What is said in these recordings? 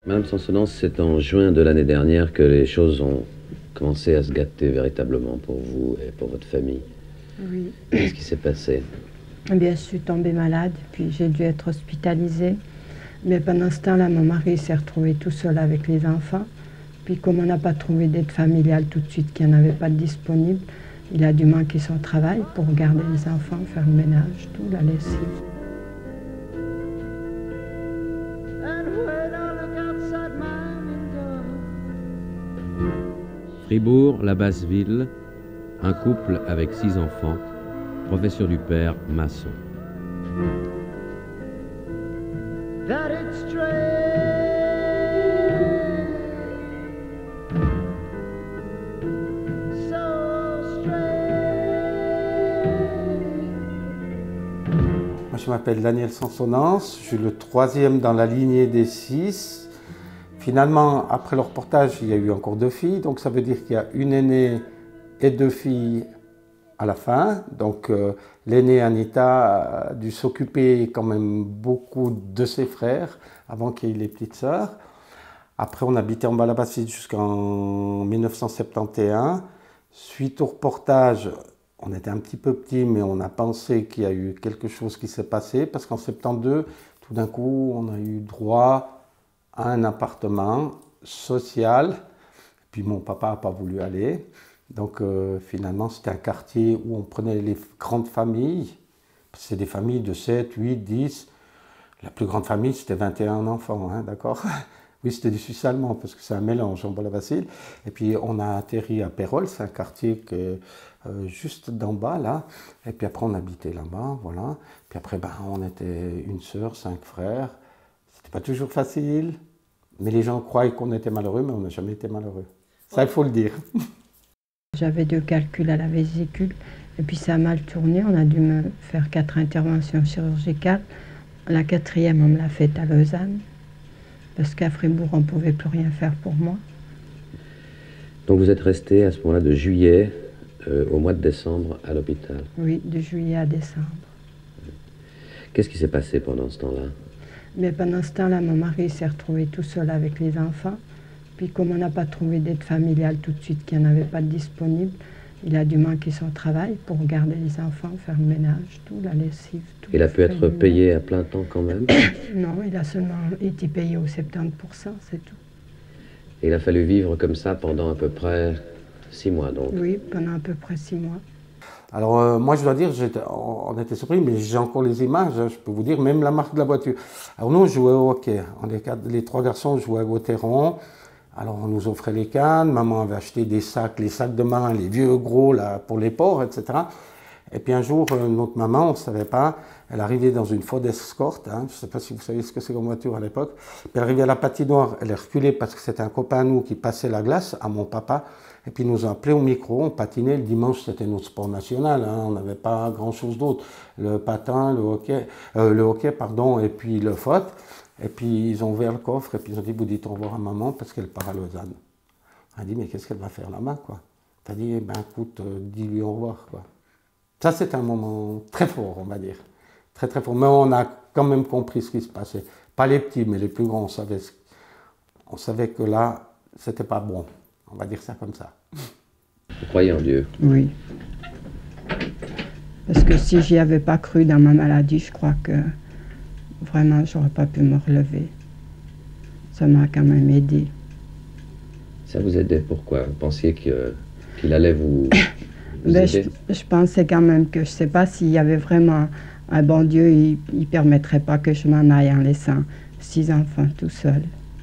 Madame Sansonance, c'est en juin de l'année dernière que les choses ont commencé à se gâter véritablement pour vous et pour votre famille. Oui. Qu'est-ce qui s'est passé? Eh bien, je suis tombée malade, puis j'ai dû être hospitalisée. Mais pendant ce temps-là, mon mari s'est retrouvé tout seul avec les enfants. Puis comme on n'a pas trouvé d'aide familiale tout de suite, qu'il n'y en avait pas de disponible, il a dû manquer son travail pour garder les enfants, faire le ménage, tout, la lessive. Fribourg, la basse ville, un couple avec 6 enfants, profession du père, maçon. Moi, je m'appelle Daniel Sansonance, je suis le 3e dans la lignée des 6. Finalement, après le reportage, il y a eu encore 2 filles, donc ça veut dire qu'il y a une aînée et 2 filles à la fin. Donc l'aînée Anita a dû s'occuper quand même beaucoup de ses frères avant qu'il y ait les petites sœurs. Après, on habitait en Bas-la-Basse jusqu'en 1971. Suite au reportage, on était un petit peu petits, mais on a pensé qu'il y a eu quelque chose qui s'est passé parce qu'en 72, tout d'un coup, on a eu droit à un appartement social. Puis mon papa n'a pas voulu aller. Donc finalement, c'était un quartier où on prenait les grandes familles. C'est des familles de 7, 8, 10. La plus grande famille, c'était 21 enfants, hein, d'accord? Oui, c'était du suisse allemand, parce que c'est un mélange en Bas-la-Basse. Et puis on a atterri à Pérol, c'est un quartier que, juste d'en bas, là. Et puis après, on habitait là-bas, voilà. Puis après, ben, on était une sœur, 5 frères. C'était pas toujours facile. Mais les gens croient qu'on était malheureux, mais on n'a jamais été malheureux. Ça, il faut le dire. J'avais 2 calculs à la vésicule, et puis ça a mal tourné. On a dû me faire 4 interventions chirurgicales. La 4e, on me l'a faite à Lausanne, parce qu'à Fribourg, on ne pouvait plus rien faire pour moi. Donc vous êtes resté à ce moment-là de juillet au mois de décembre à l'hôpital? Oui, de juillet à décembre. Qu'est-ce qui s'est passé pendant ce temps-là? Mais pendant ce temps-là, mon mari s'est retrouvé tout seul avec les enfants. Puis comme on n'a pas trouvé d'aide familiale tout de suite, qu'il n'y en avait pas de disponible, il a dû manquer son travail pour garder les enfants, faire le ménage, tout, la lessive, tout. Il a pu être payé à plein temps quand même? Non, il a seulement été payé au 70%, c'est tout. Et il a fallu vivre comme ça pendant à peu près 6 mois, donc? Oui, pendant à peu près 6 mois. Alors moi, je dois dire, on était surpris, mais j'ai encore les images, je peux vous dire, même la marque de la voiture. Alors nous, on jouait au hockey. Les 3 garçons jouaient au terrain. Alors on nous offrait les cannes, maman avait acheté des sacs, les sacs de marin, les vieux gros là, pour les porcs, etc. Et puis un jour, notre maman, on ne savait pas, elle arrivait dans une Ford Escort, hein, je ne sais pas si vous savez ce que c'est comme voiture à l'époque. Puis elle arrivait à la patinoire, elle est reculée parce que c'était un copain à nous qui passait la glace, à mon papa. Et puis ils nous ont appelés au micro, on patinait, le dimanche c'était notre sport national, hein, on n'avait pas grand chose d'autre. Le patin, le hockey, pardon, et puis le foot. Et puis ils ont ouvert le coffre et puis ils ont dit, vous dites au revoir à maman parce qu'elle part à Lausanne. Elle a dit, mais qu'est-ce qu'elle va faire là-bas, quoi? Elle a dit, eh ben écoute, dis-lui au revoir, quoi. Ça c'est un moment très fort, on va dire. Très très fort. Mais on a quand même compris ce qui se passait. Pas les petits, mais les plus grands, on savait que là, c'était pas bon. On va dire ça comme ça. Vous croyez en Dieu? Oui. Parce que si j'y avais pas cru dans ma maladie, je crois que vraiment, j'aurais pas pu me relever. Ça m'a quand même aidé. Ça vous aidait pourquoi? Vous pensiez qu'il allait vous aider? Je pensais quand même que je sais pas s'il y avait vraiment un bon Dieu, il permettrait pas que je m'en aille en laissant 6 enfants tout seuls.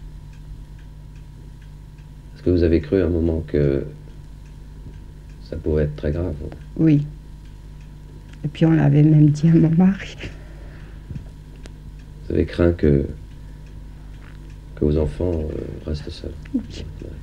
Est-ce que vous avez cru à un moment que ça pouvait être très grave? Oui. Et puis on l'avait même dit à mon mari. Vous avez craint que vos enfants restent seuls? Oui.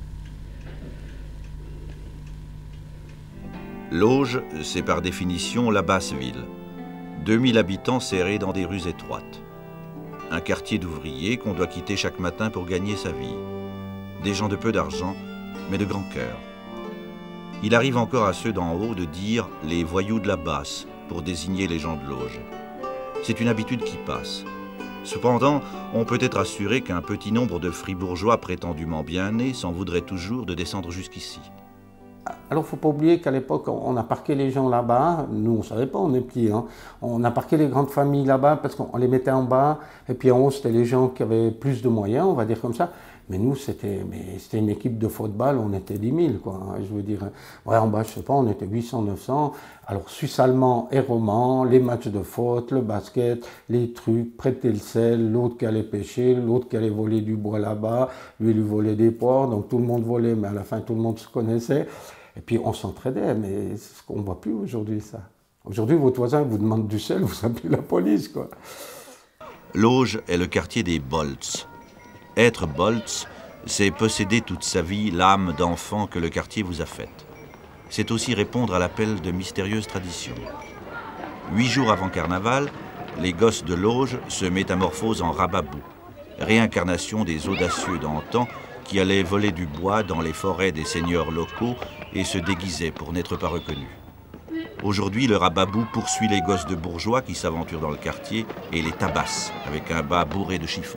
Lauge, c'est par définition la basse ville. 2000 habitants serrés dans des rues étroites. Un quartier d'ouvriers qu'on doit quitter chaque matin pour gagner sa vie. Des gens de peu d'argent, mais de grand cœur. Il arrive encore à ceux d'en haut de dire « les voyous de la basse » pour désigner les gens de Lauge. C'est une habitude qui passe. Cependant, on peut être assuré qu'un petit nombre de fribourgeois prétendument bien nés s'en voudraient toujours de descendre jusqu'ici. Alors, il ne faut pas oublier qu'à l'époque, on a parqué les gens là-bas. Nous, on ne savait pas, on est petits. Hein. On a parqué les grandes familles là-bas parce qu'on les mettait en bas. Et puis en haut, c'était les gens qui avaient plus de moyens, on va dire comme ça. Mais nous, c'était une équipe de football, on était 10 000, quoi. Je veux dire, ouais, en bas, je ne sais pas, on était 800, 900. Alors, suisse-allemand et roman, les matchs de foot, le basket, les trucs, prêter le sel, l'autre qui allait pêcher, l'autre qui allait voler du bois là-bas, lui, il volait des porcs. Donc, tout le monde volait, mais à la fin, tout le monde se connaissait. Et puis, on s'entraidait, mais c'est ce qu'on ne voit plus aujourd'hui, ça. Aujourd'hui, votre voisin vous demande du sel, vous appelez la police, quoi. Lauge est le quartier des Bolts. Être Bolts, c'est posséder toute sa vie l'âme d'enfant que le quartier vous a faite. C'est aussi répondre à l'appel de mystérieuses traditions. 8 jours avant Carnaval, les gosses de Lauge se métamorphosent en rababou, réincarnation des audacieux d'antan qui allaient voler du bois dans les forêts des seigneurs locaux et se déguisaient pour n'être pas reconnus. Aujourd'hui, le rababou poursuit les gosses de bourgeois qui s'aventurent dans le quartier et les tabasse avec un bas bourré de chiffon.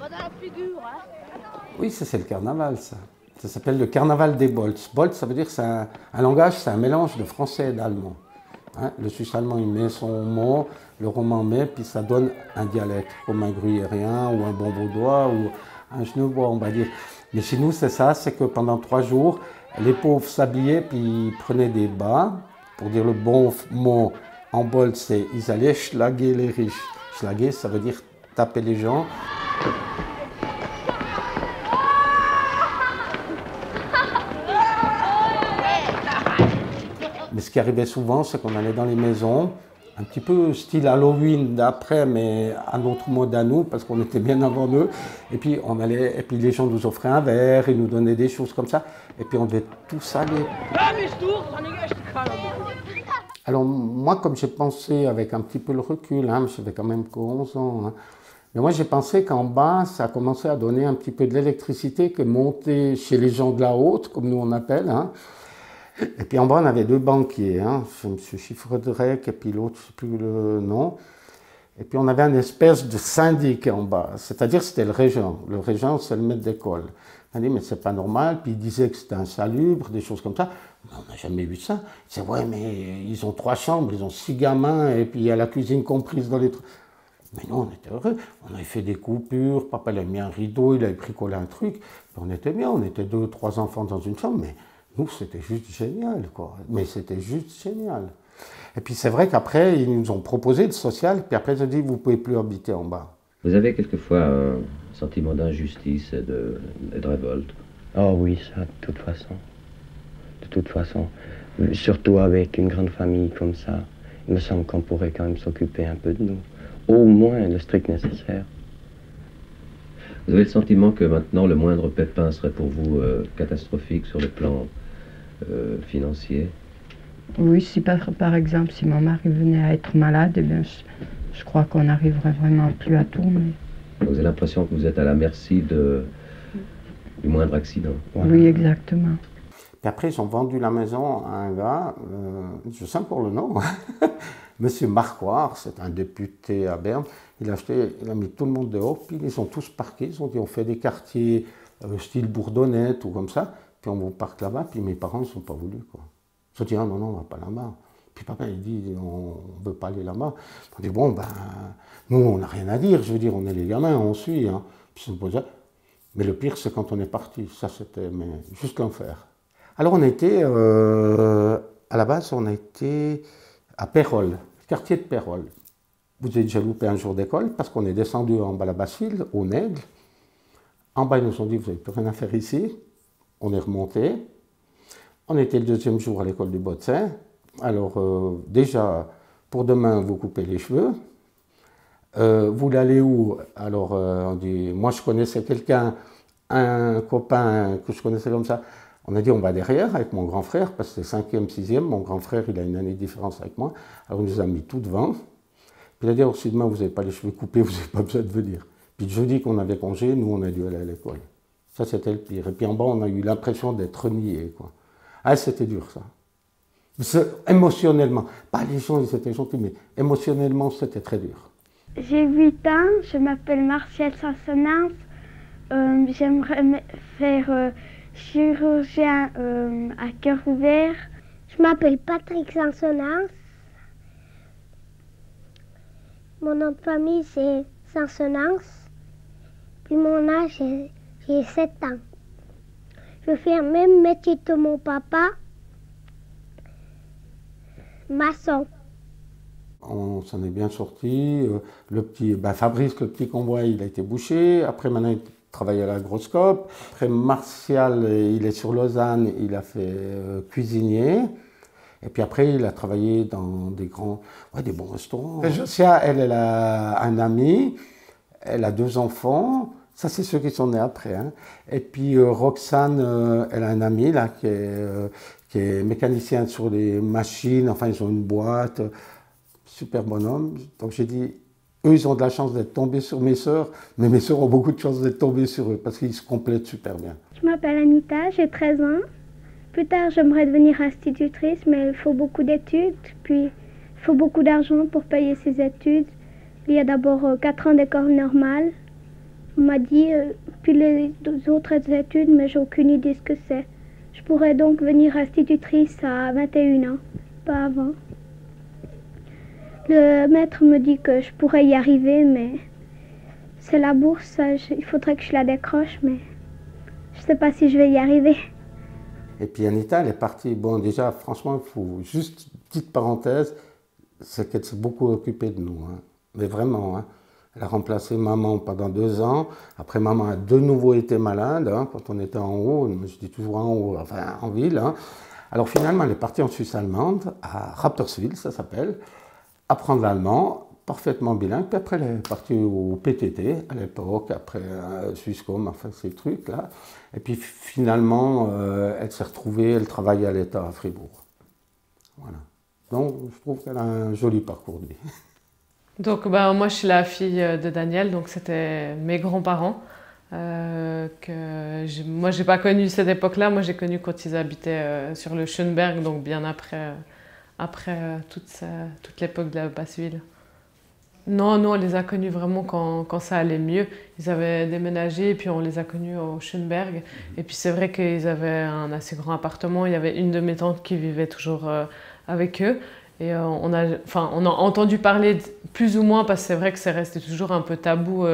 Oui, ça c'est le carnaval, ça. Ça s'appelle le carnaval des Bolts. Bolts, ça veut dire que c'est un langage, c'est un mélange de français et d'allemand. Hein, le suisse-allemand, il met son mot, le roman met, puis ça donne un dialecte, comme un gruyérien ou un bon vaudois ou un genevois, on va dire. Mais chez nous, c'est ça, c'est que pendant 3 jours, les pauvres s'habillaient, puis ils prenaient des bas. Pour dire le bon mot en Bolts, c'est ils allaient schlager les riches. Schlager, ça veut dire taper les gens. Mais ce qui arrivait souvent, c'est qu'on allait dans les maisons, un petit peu style Halloween d'après, mais à notre mode à nous, parce qu'on était bien avant eux. Et puis on allait, et puis les gens nous offraient un verre, ils nous donnaient des choses comme ça, et puis on devait tout saler. Alors moi, comme j'ai pensé avec un petit peu le recul, hein, j'avais quand même que 11 ans, hein, mais moi j'ai pensé qu'en bas, ça a commencé à donner un petit peu de l'électricité qui est montée chez les gens de la haute, comme nous on appelle. Hein. Et puis en bas, on avait 2 banquiers, hein, M. Chiffredrec et puis l'autre, je ne sais plus le nom. Et puis on avait une espèce de syndic en bas, c'est-à-dire c'était le régent. Le régent, c'est le maître d'école. Il a dit, mais c'est pas normal. Puis il disait que c'était insalubre, des choses comme ça. Mais on n'a jamais vu ça. Il disait, ouais, mais ils ont 3 chambres, ils ont 6 gamins, et puis il y a la cuisine comprise dans les trucs. Mais non, on était heureux. On avait fait des coupures, papa il a mis un rideau, il avait bricolé un truc. On était bien, on était 2 ou 3 enfants dans une chambre, mais nous, c'était juste génial, quoi. Mais c'était juste génial. Et puis c'est vrai qu'après, ils nous ont proposé le social, puis après ils ont dit, vous ne pouvez plus habiter en bas. Vous avez quelquefois un sentiment d'injustice et de révolte? Oh oui, ça, de toute façon. De toute façon. Surtout avec une grande famille comme ça, il me semble qu'on pourrait quand même s'occuper un peu de nous. Au moins le strict nécessaire. Vous avez le sentiment que maintenant, le moindre pépin serait pour vous catastrophique sur le plan financier? Oui, si par exemple, si mon mari venait à être malade, eh bien, je crois qu'on n'arriverait vraiment plus à tourner. Vous avez l'impression que vous êtes à la merci du moindre accident? Voilà. Oui, exactement. Puis après, ils ont vendu la maison à un gars, je sais encore le nom, Monsieur Marquard, c'est un député à Berne. Il a mis tout le monde dehors, puis ils ont tous parqué. Ils ont dit, on fait des quartiers style Bourdonnette ou comme ça, puis on vous parque là-bas. Puis mes parents ne sont pas voulu, quoi. Ils ont dit, ah non, non, on ne va pas là-bas. Puis papa, il dit, on ne veut pas aller là-bas. On dit, bon, ben, nous, on n'a rien à dire. Je veux dire, on est les gamins, on suit. Hein. Puis mais le pire, c'est quand on est parti. Ça, c'était juste l'enfer. Alors, on était, à la base, on a été à Pérol, quartier de Pérol. Vous avez déjà loupé un jour d'école parce qu'on est descendu en bas à la Basse-Ville, au Nègre. En bas, ils nous ont dit, vous n'avez plus rien à faire ici. On est remonté. On était le 2e jour à l'école du Bottin. Alors, déjà, pour demain, vous coupez les cheveux. Vous voulez aller où? Alors, on dit, moi, je connaissais quelqu'un, un copain que je connaissais comme ça. On a dit, on va derrière avec mon grand frère, parce que c'est 5e, 6e. Mon grand frère, il a une année de différence avec moi. Alors, il nous a mis tout devant. Puis il a dit, alors, si demain, vous n'avez pas les cheveux coupés, vous n'avez pas besoin de venir. Puis le jeudi qu'on avait congé, nous, on a dû aller à l'école. Ça, c'était le pire. Et puis en bas, on a eu l'impression d'être reniés, quoi. Ah, c'était dur, ça. Émotionnellement. Pas les gens, ils étaient gentils, mais émotionnellement, c'était très dur. J'ai 8 ans, je m'appelle Martial Sansonnas. J'aimerais faire chirurgien à cœur ouvert. Je m'appelle Patrick Sansonnas. Mon nom de famille c'est Sansonnas. Puis mon âge j'ai 7 ans. Je veux faire le même métier que mon papa, maçon. On s'en est bien sorti. Le petit, Fabrice, le petit convoi, il a été bouché. Après, maintenant, il travaille à l'agroscope. Après, Martial, il est sur Lausanne, il a fait cuisinier. Et puis après, il a travaillé dans des bons restaurants. Josia, elle a un ami, elle a 2 enfants. Ça, c'est ceux qui sont nés après. Hein. Et puis Roxane, elle a un ami là, qui est mécanicien sur les machines. Enfin, ils ont une boîte. Super bonhomme. Donc j'ai dit, eux, ils ont de la chance d'être tombés sur mes sœurs, mais mes sœurs ont beaucoup de chance d'être tombées sur eux, parce qu'ils se complètent super bien. Je m'appelle Anita, j'ai 13 ans. Plus tard, j'aimerais devenir institutrice, mais il faut beaucoup d'études, puis il faut beaucoup d'argent pour payer ces études. Il y a d'abord 4 ans d'école normale. On m'a dit, puis les autres études, mais j'ai aucune idée ce que c'est. Je pourrais donc devenir institutrice à 21 ans, pas avant. Le maître me dit que je pourrais y arriver, mais c'est la bourse, il faudrait que je la décroche, mais je ne sais pas si je vais y arriver. Et puis Anita, elle est partie. Bon, déjà, franchement, il faut juste une petite parenthèse, c'est qu'elle s'est beaucoup occupée de nous, hein. Mais vraiment. Hein. Elle a remplacé maman pendant 2 ans. Après, maman a de nouveau été malade, hein, quand on était en haut, je dis toujours en haut, enfin en ville. Hein. Alors finalement, elle est partie en Suisse allemande, à Rapperswil, ça s'appelle. Apprendre l'allemand, parfaitement bilingue, puis après elle est partie au PTT à l'époque, après Swisscom, enfin ces trucs-là. Et puis finalement, elle s'est retrouvée, elle travaillait à l'État à Fribourg. Voilà. Donc je trouve qu'elle a un joli parcours de vie. Donc moi je suis la fille de Daniel, donc c'était mes grands-parents. Moi j'ai pas connu cette époque-là, moi j'ai connu quand ils habitaient sur le Schönberg, donc bien après toute l'époque de la Basse-Ville. Non, nous on les a connus vraiment quand ça allait mieux. Ils avaient déménagé et puis on les a connus au Schönberg. Et puis c'est vrai qu'ils avaient un assez grand appartement. Il y avait une de mes tantes qui vivait toujours avec eux. Et on a entendu parler plus ou moins, parce que c'est vrai que c'est resté toujours un peu tabou,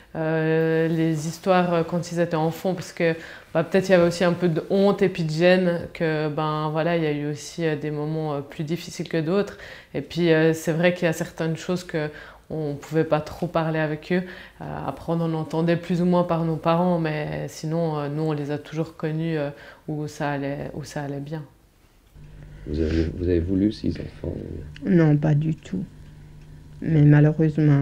les histoires quand ils étaient enfants, parce que peut-être il y avait aussi un peu de honte et puis de gêne, que voilà, il y a eu aussi des moments plus difficiles que d'autres. Et puis c'est vrai qu'il y a certaines choses qu'on ne pouvait pas trop parler avec eux. Après on en entendait plus ou moins par nos parents, mais sinon nous on les a toujours connus où ça allait bien. Vous avez voulu 6 enfants? Non, pas du tout. Mais malheureusement,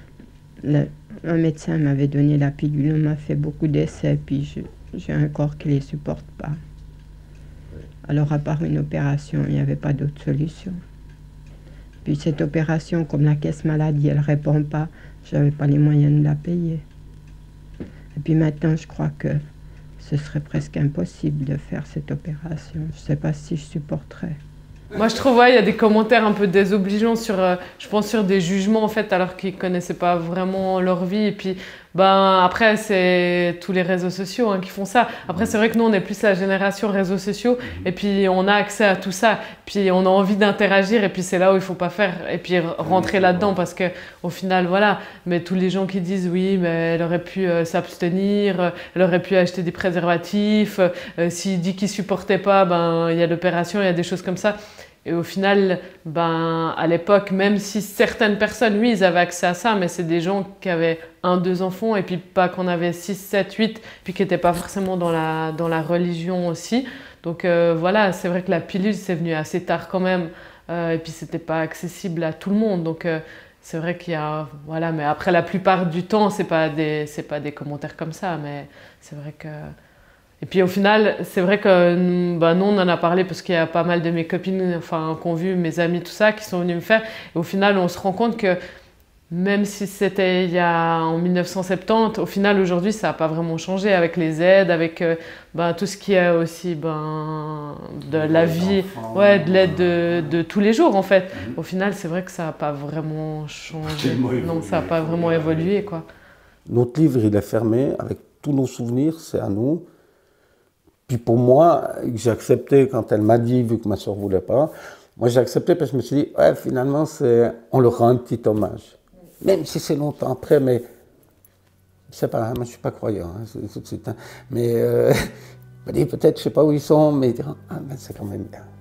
un médecin m'avait donné la pilule, on m'a fait beaucoup d'essais, puis j'ai un corps qui ne les supporte pas. Alors à part une opération, il n'y avait pas d'autre solution. Puis cette opération, comme la caisse maladie, elle ne répond pas, je n'avais pas les moyens de la payer. Et puis maintenant, je crois que ce serait presque impossible de faire cette opération. Je ne sais pas si je supporterais. Moi, je trouve, il y a des commentaires un peu désobligeants sur, je pense, sur des jugements, en fait, alors qu'ils ne connaissaient pas vraiment leur vie. Et puis, après, c'est tous les réseaux sociaux qui font ça. Après, c'est vrai que nous, on est plus la génération réseaux sociaux. Et puis, on a accès à tout ça. Puis, on a envie d'interagir. Et puis, c'est là où il ne faut pas faire. Et puis, rentrer là-dedans. Parce qu'au final, voilà. Mais tous les gens qui disent, oui, mais elle aurait pu s'abstenir. Elle aurait pu acheter des préservatifs. S'il dit qu'il ne supportait pas, il y a l'opération, il y a des choses comme ça. Et au final, à l'époque, même si certaines personnes, oui, ils avaient accès à ça, mais c'est des gens qui avaient 1, 2 enfants, et puis pas qu'on avait 6, 7, 8, puis qui n'étaient pas forcément dans la religion aussi. Donc voilà, c'est vrai que la pilule, c'est venu assez tard quand même, et puis c'était pas accessible à tout le monde. Donc c'est vrai qu'il y a... Voilà, mais après, la plupart du temps, c'est pas des commentaires comme ça, mais c'est vrai que... Et puis au final, c'est vrai que nous, on en a parlé parce qu'il y a pas mal de mes copines, qui ont vu, mes amis, tout ça, qui sont venus me faire. Et au final, on se rend compte que même si c'était en 1970, au final aujourd'hui ça n'a pas vraiment changé avec les aides, avec tout ce qui est aussi de la vie, de l'aide de tous les jours en fait. Au final c'est vrai que ça n'a pas vraiment changé, non, ça n'a pas vraiment évolué quoi. Notre livre il est fermé avec tous nos souvenirs, c'est à nous. Puis pour moi, j'ai accepté quand elle m'a dit, vu que ma soeur ne voulait pas, moi j'ai accepté parce que je me suis dit, ouais, finalement on leur rend un petit hommage. Même si c'est longtemps après, mais c'est pas, moi je ne suis pas croyant, hein, tout de suite. Hein, mais peut-être, je ne sais pas où ils sont, mais c'est quand même bien.